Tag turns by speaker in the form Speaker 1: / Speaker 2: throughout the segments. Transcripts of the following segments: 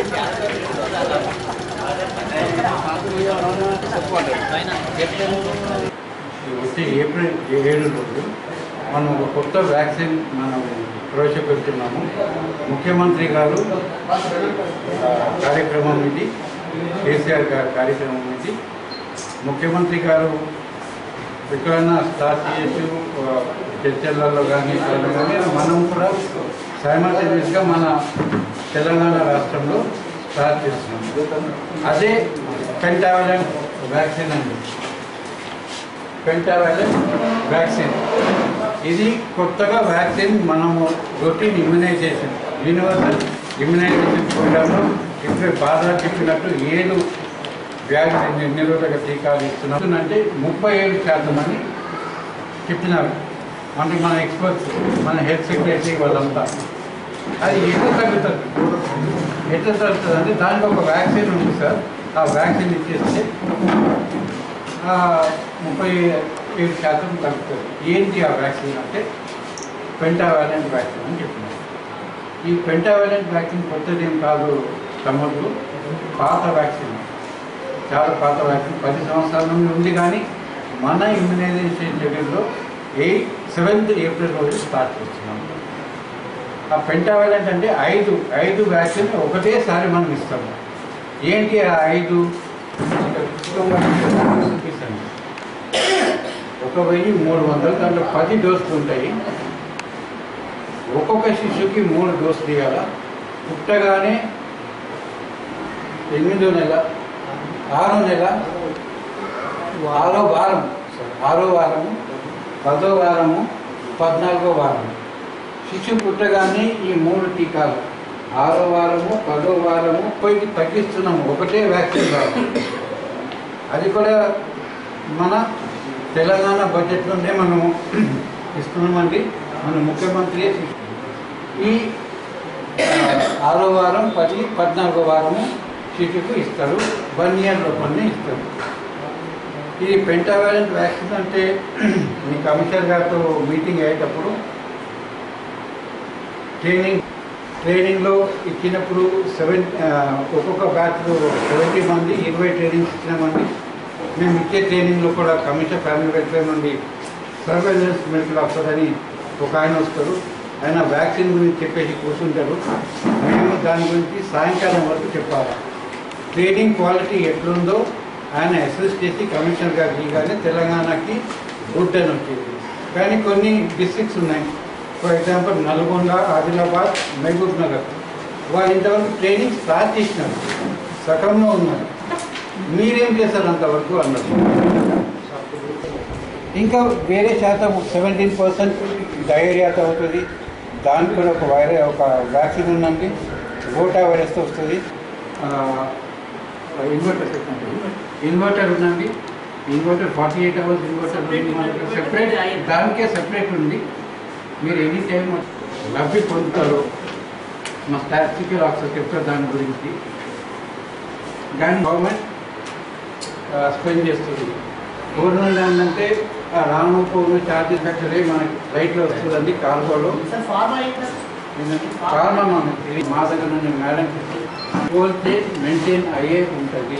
Speaker 1: వచ్చే ఏప్రిల్ 7 రోజు మనం ఒక కొత్త వ్యాక్సిన్ మనం ప్రవేశపెడుతున్నాము. ముఖ్యమంత్రి గారు కార్యక్రమం ఇది, కేసీఆర్ గారి కార్యక్రమం ఇది. ముఖ్యమంత్రి గారు ఎక్కడన్నా స్టార్ట్ చేయొచ్చు, చర్చలలో కానీ మనం కూడా సైమల్టేనియస్గా మన తెలంగాణ రాష్ట్రంలో స్టార్ట్ చేస్తున్నాం. అదే పెంటావలెంట్ వ్యాక్సిన్ అండి. పెంటావలెంట్ వ్యాక్సిన్ ఇది కొత్తగా వ్యాక్సిన్ మనము రొటీన్ ఇమ్యునైజేషన్, యూనివర్సల్ ఇమ్యునైజేషన్ ప్రోగ్రాంలో ఇప్పుడు బాగా చెప్పినట్టు 7 వ్యాధి నిరోధక టీకాలు ఇస్తున్నాం. అంటే 37% అని చెప్పినారు. అంటే మన ఎక్స్పర్ట్స్, మన హెల్త్ సెక్రటరీ వాళ్ళంతా. అది ఎట్లా తగ్గుతుంది అంటే దానికి ఒక వ్యాక్సిన్ ఉంది సార్. ఆ వ్యాక్సిన్ ఇచ్చేస్తే 37% తగ్గుతుంది. ఏంటి ఆ వ్యాక్సిన్ అంటే పెంటావాలెంట్ వ్యాక్సిన్ అని చెప్పినారు. ఈ పెంటావాలెంట్ వ్యాక్సిన్ కొత్తదేం కాదు తమ్ముళ్ళు, పాత వ్యాక్సిన్, చాలా పాత వ్యాక్సిన్ 10 సంవత్సరాల నుండి ఉంది. కానీ మన ఇమ్యునైజేషన్ షెడ్యూల్లో 7th ఏప్రిల్ రోజు స్టార్ట్ చేస్తున్నాం. ఆ పెంటావాలెంట్ అంటే 5 వ్యాక్సిన్ ఒకటేసారి మనం ఇస్తాము. ఏంటి ఆ 5? 1300, దాంట్లో 10 డోసులు ఉంటాయి. ఒక్కొక్క శిశువుకి 3 డోసులు ఇవ్వాలి. పుట్టగానే 8వ నెల, 6వ నెల, 6వ వారం, 6వ వారము, 10వ వారము, 14వ వారము. శిశువు పుట్టగానే ఈ 3 టీకాలు 6వ వారము, 10వ వారము పోయి తగ్గిస్తున్నాము. ఒకటే వ్యాక్సిన్ కాదు. అది కూడా మన తెలంగాణ బడ్జెట్లోనే మనము ఇస్తున్నామండి. మన ముఖ్యమంత్రి ఈ 6వ వారం, 10, 14వ వారము శిశువుకు ఇస్తారు. 1 year లోపలనే ఇస్తారు. ఇది పెంటావాలెంట్ వ్యాక్సిన్ అంటే మీ కమిషనర్ గారితో మీటింగ్ అయ్యేటప్పుడు ట్రైనింగ్లో ఇచ్చినప్పుడు ఒక్కొక్క బ్యాచ్లో 70 మంది 20 ట్రైనింగ్స్ ఇచ్చినామండి. మేము ఇచ్చే ట్రైనింగ్లో కూడా కమిషనర్ ఫ్యామిలీ వెల్ఫేర్ నుండి సర్వేలెన్స్ మెడికల్ ఆఫీసర్ అని ఒక ఆయన వస్తారు. ఆయన వ్యాక్సిన్ గురించి చెప్పేసి కూర్చుంటారు. మేము దాని గురించి సాయంకాలం వరకు చెప్పాలి. ట్రైనింగ్ క్వాలిటీ ఎట్లుందో ఆయన అసెస్ చేసి కమిషనర్ గారికి ఇవ్వగానే తెలంగాణకి గుడ్ అని వచ్చేది. కానీ కొన్ని డిస్ట్రిక్ట్స్ ఉన్నాయి. For example Nalgonda, Adilabad, Mahabubnagar, వాళ్ళు ఇంతవరకు ట్రైనింగ్ స్టార్ట్ చేసినారు, సగంలో ఉన్నారు. మీరేం చేశారు అంతవరకు అన్నారు. ఇంకా వేరే శాతం 17% డయేరియాతో అవుతుంది. దానికి కూడా ఒక వ్యాక్సిన్ ఉందండి, రోటా వైరస్తో వస్తుంది. ఇన్వర్టర్ ఉందండి. ఇన్వర్టర్ 48 hours ఇన్వర్టర్ సెపరేట్, దానికే సెపరేట్ ఉంది. మీరు ఎనీ టైం లబ్ధి పొందుతారు. మా స్టాటిస్టికల్ ఆఫీసర్ చెప్తారు దాని గురించి. కానీ గవర్నమెంట్ స్పెండ్ చేస్తుంది. గవర్నమెంట్ ఏంటంటే రాను పోను ఛార్జెస్ కట్టలే మనకి రైట్లో వస్తుందండి. కార్గోలో ఫార్మా మనకి మా దగ్గర నుండి మేడం పోల్తే మెయింటైన్ అయ్యే ఉంటుంది.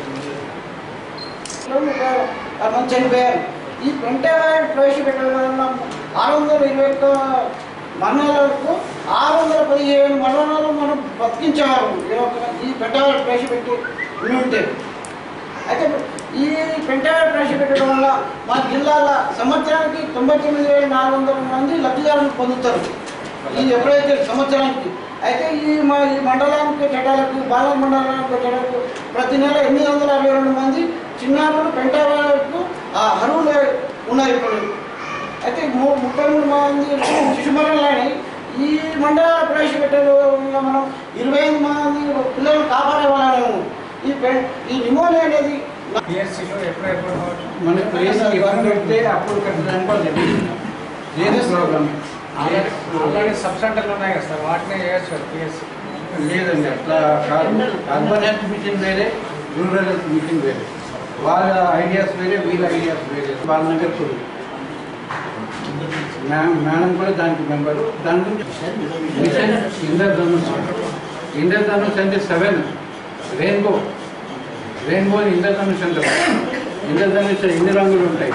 Speaker 2: చనిపోయారు. ఈ పెంటావాలెంట్ ప్రవేశపెట్టడం వలన 621 మరణాలకు 617 మరణాలు మనం బతికించేవారు ఈ పెంటావాలెంట్ ప్రవేశపెట్టి ఉంటే. అయితే ఈ పెంటావాలెంట్ ప్రవేశపెట్టడం వల్ల మా జిల్లాల సంవత్సరానికి 99,400 మంది లబ్ధిదారులు పొందుతారు. ఇది ఎప్పుడైతే సంవత్సరానికి. అయితే ఈ మండలానికి చట్టాలకు, బాల మండలానికి చట్టాలకు ప్రతి నెల 862 మంది చిన్నారులు పెంటావాలెంట్కు అర్హులు ఉన్నారు ఇప్పుడు. అయితే 33 మంది శిశు మరణాలని ఈ మండల ప్రవేశపెట్టడంలో మనం 25 మంది పిల్లలు కాపాడే వాళ్ళము. ఈ నిమోనియా అనేది
Speaker 1: మన పెడితే అప్పుడు కట్టడానికి
Speaker 3: ఆల్రెడీ సబ్ సెంటర్లు ఉన్నాయి కదా సార్, వాటినే చేయొచ్చు కదా పిఎస్సి.
Speaker 1: లేదండి, అట్లా కాదు. అర్బన్ హెల్త్ మిషన్ వేరే, రూరల్ హెల్త్ మిషన్ వేరే. వాళ్ళ ఐడియాస్ వేరే, వీళ్ళ ఐడియాస్ వేరే. వాళ్ళ దగ్గర చూడు మేడం కూడా దానికి మెంబరు. దాని గురించి మిషన్ ఇంద్రధనుష్ ఇంద్రధనుష్ అంటే 7 రెయిన్బో ఇంద్రధనుష్ అంటారు. ఇంద్రధనుష్ ఎన్ని రంగులు ఉంటాయి?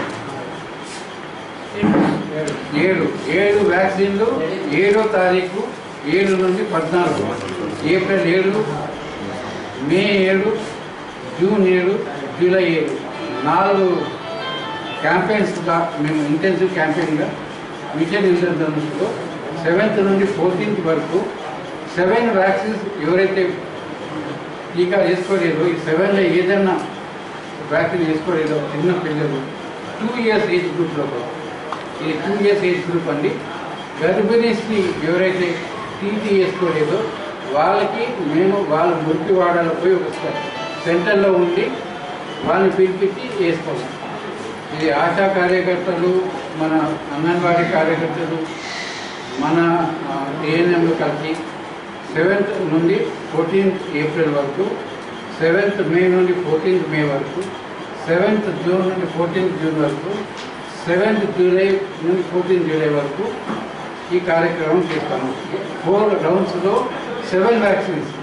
Speaker 1: 7 వ్యాక్సిన్లు 7వ తారీఖు 7 నుండి 14 ఏప్రిల్ 7 మే 7 జూన్ 7 జూలై 7 4 క్యాంపెయిన్స్గా మేము ఇంటెన్సివ్ క్యాంపెయిన్గా మిషన్ ఇంద్రధనుష్లో 7th నుండి 14th వరకు 7 వ్యాక్సిన్స్ ఎవరైతే టీకా వేసుకోలేదో ఈ 7లో ఏదైనా వ్యాక్సిన్ వేసుకోలేదో చిన్న పిల్లలు 2 years ఏజ్ గ్రూప్లో కూడా ఇది 2 years ఏజ్ గ్రూప్ అండి. గర్భిణీస్ని ఎవరైతే టీటీ వేసుకోలేదో వాళ్ళకి మేము వాళ్ళ మురికివాడలో పోయి ఒక సెంటర్లో ఉండి వాళ్ళని పిలిపించి వేసుకోవాలి. ఇది ఆశా కార్యకర్తలు, మన అంగన్వాడీ కార్యకర్తలు, మన ఏఎన్ఎంలు కలిసి 7th నుండి 14th ఏప్రిల్ వరకు, 7th మే నుండి 14th మే వరకు, 7th జూన్ నుండి 14th జూన్ వరకు, 7th జూలై నుండి 14th జూలై వరకు ఈ కార్యక్రమం చేస్తాము. 4 రౌండ్స్లో 7 వ్యాక్సిన్స్.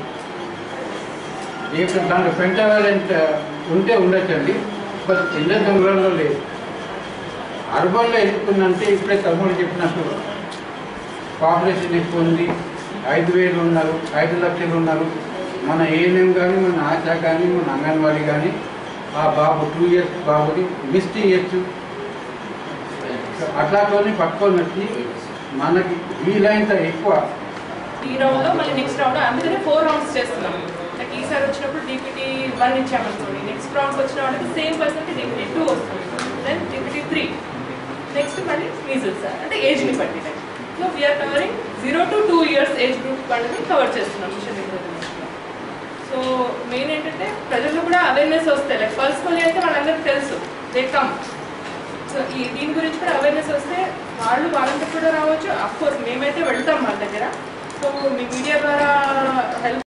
Speaker 1: ఇప్పుడు దాంట్లో పెంటావాలెంట్ ఉంటే ఉండొచ్చండి, బట్ చిన్న జంగల్లో లేదు. అర్బన్లో ఎందుకుందంటే ఇప్పుడే తమ్ముడు చెప్పినట్టు పాపులేషన్ ఎక్కువ ఉంది, 5,000 ఉన్నారు, 5 లక్షలు ఉన్నారు. మన ఏఎన్ఎం కానీ, మన ఆశా కానీ, మన అంగన్వాడీ కానీ ఆ బాబు 2 years బాబుని మిస్ చేయొచ్చు. అట్లాతోనే పట్టుకొని వచ్చి మనకి వీలైనంత ఎక్కువ
Speaker 4: ఈ రౌండ్లో మళ్ళీ నెక్స్ట్ రౌండ్, అందుకనే 4 rounds చేస్తున్నాం. లైక్ ఈసారి వచ్చినప్పుడు DPT 1 ఇచ్చామనుకోండి, నెక్స్ట్ రౌండ్కి వచ్చిన వాళ్ళకి సేమ్ పర్సన్కి DPT 2 వస్తుంది, దెన్ DPT 3, నెక్స్ట్ మళ్ళీ మీజిల్స్ అంటే ఏజ్ని బట్టి. So we are covering 0 to 2 years age group వాళ్ళని కవర్ చేస్తున్నాం మిషన్ ఇంద్రధనుష్లో. సో మెయిన్ ఏంటంటే ప్రజల్లో కూడా అవేర్నెస్ వస్తాయి. లైక్ పల్స్ పోలియో అయితే వాళ్ళందరికీ తెలుసు, దే కమ్. సో దీని గురించి కూడా అవేర్నెస్ వస్తే వాళ్ళంతా కూడా రావచ్చు. అఫ్కోర్స్ మేమైతే వెళ్తాం వాళ్ళ దగ్గర. సో మీ మీడియా ద్వారా హెల్ప్